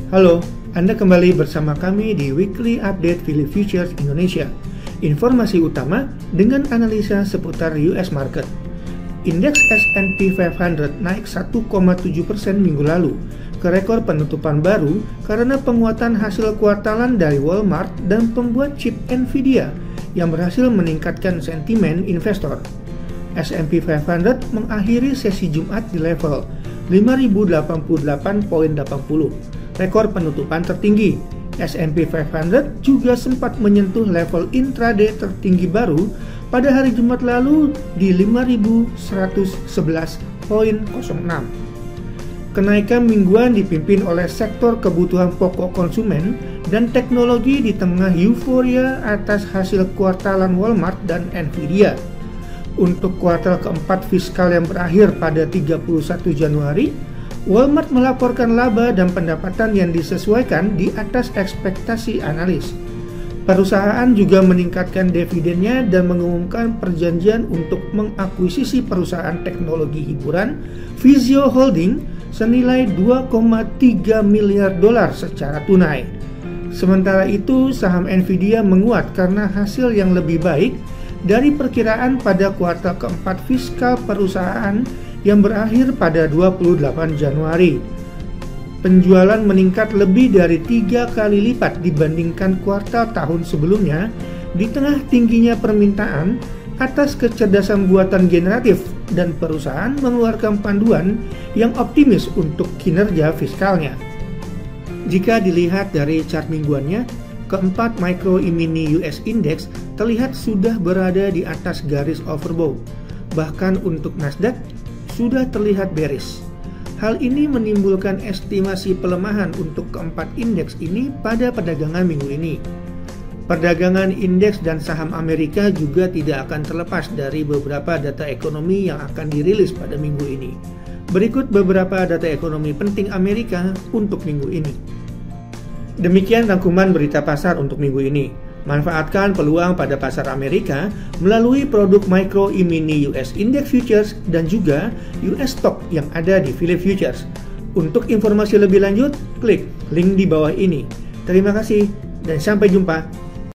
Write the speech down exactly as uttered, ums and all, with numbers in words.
Halo, Anda kembali bersama kami di Weekly Update Philip Futures Indonesia. Informasi utama dengan analisa seputar U S market. Indeks S and P lima ratus naik satu koma tujuh persen minggu lalu ke rekor penutupan baru karena penguatan hasil kuartalan dari Walmart dan pembuat chip Nvidia yang berhasil meningkatkan sentimen investor. S and P lima ratus mengakhiri sesi Jumat di level lima ribu delapan puluh delapan koma delapan puluh, rekor penutupan tertinggi. S and P lima ratus juga sempat menyentuh level intraday tertinggi baru pada hari Jumat lalu di lima ribu seratus sebelas koma nol enam. Kenaikan mingguan dipimpin oleh sektor kebutuhan pokok konsumen dan teknologi di tengah euforia atas hasil kuartalan Walmart dan Nvidia. Untuk kuartal keempat fiskal yang berakhir pada tiga puluh satu Januari, Walmart melaporkan laba dan pendapatan yang disesuaikan di atas ekspektasi analis. Perusahaan juga meningkatkan dividennya dan mengumumkan perjanjian untuk mengakuisisi perusahaan teknologi hiburan Vizio Holding senilai dua koma tiga miliar dolar secara tunai. Sementara itu, saham Nvidia menguat karena hasil yang lebih baik dari perkiraan pada kuartal keempat fiskal perusahaan yang berakhir pada dua puluh delapan Januari. Penjualan meningkat lebih dari tiga kali lipat dibandingkan kuartal tahun sebelumnya di tengah tingginya permintaan atas kecerdasan buatan generatif dan perusahaan mengeluarkan panduan yang optimis untuk kinerja fiskalnya. Jika dilihat dari chart mingguannya, keempat micro e-mini U S Index terlihat sudah berada di atas garis overbought. Bahkan untuk Nasdaq sudah terlihat bearish. Hal ini menimbulkan estimasi pelemahan untuk keempat indeks ini pada perdagangan minggu ini. Perdagangan indeks dan saham Amerika juga tidak akan terlepas dari beberapa data ekonomi yang akan dirilis pada minggu ini. Berikut beberapa data ekonomi penting Amerika untuk minggu ini. Demikian rangkuman berita pasar untuk minggu ini. Manfaatkan peluang pada pasar Amerika melalui produk micro e-mini U S Index Futures dan juga U S Stock yang ada di Philip Futures. Untuk informasi lebih lanjut, klik link di bawah ini. Terima kasih dan sampai jumpa.